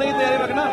निकलने की तैयारी रखना।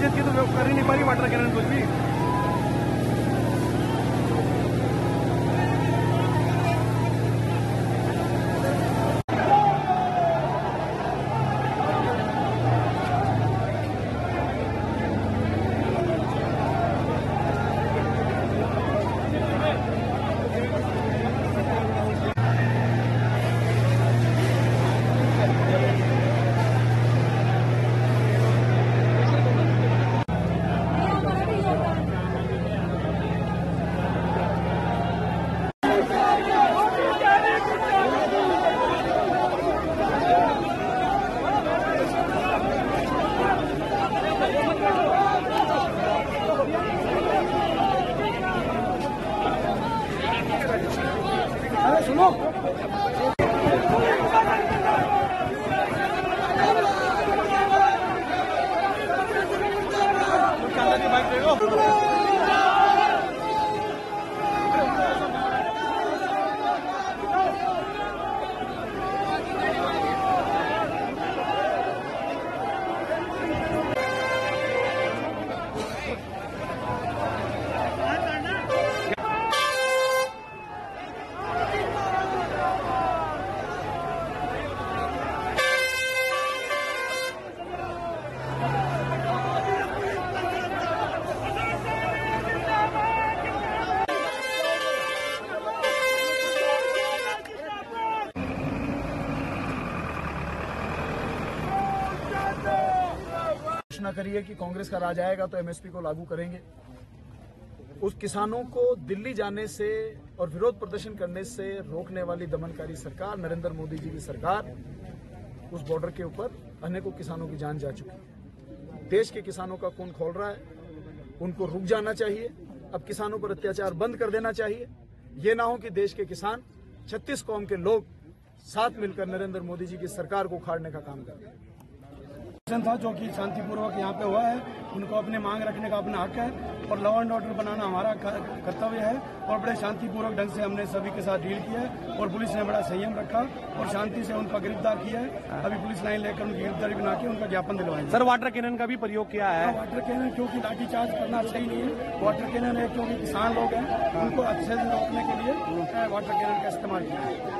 हिफाजत की तो कर ही नहीं पा रही वाटर कैनन कुछ भी। अरे सुनो घोषणा करी है कि कांग्रेस का राज आएगा तो एमएसपी को लागू करेंगे। उस किसानों को दिल्ली जाने से और विरोध प्रदर्शन करने से रोकने वाली दमनकारी सरकार, नरेंद्र मोदी जी की सरकार, उस बॉर्डर के ऊपर अनेकों किसानों की जान जा चुकी है। देश के किसानों का खून खौल रहा है, उनको रुक जाना चाहिए। अब किसानों पर अत्याचार बंद कर देना चाहिए। ये ना हो कि देश के किसान 36 कौम के लोग साथ मिलकर नरेंद्र मोदी जी की सरकार को उखाड़ने का काम कर रहे हैं। था जो कि शांतिपूर्वक यहाँ पे हुआ है, उनको अपने मांग रखने का अपना हक है और लॉ एंड ऑर्डर बनाना हमारा कर्तव्य है और बड़े शांतिपूर्वक ढंग से हमने सभी के साथ डील किया है और पुलिस ने बड़ा संयम रखा और शांति से उनको गिरफ्तार किया है। अभी पुलिस लाइन लेकर उनकी गिरफ्तारी बना के उनका ज्ञापन दिलवाएंगे। सर, वाटर कैनन का भी प्रयोग किया है? वाटर कैनन क्योंकि लाठीचार्ज करना सही नहीं है। वाटर कैनन है क्योंकि किसान लोग हैं, उनको अच्छे से रोकने के लिए वाटर कैनन का इस्तेमाल किया है।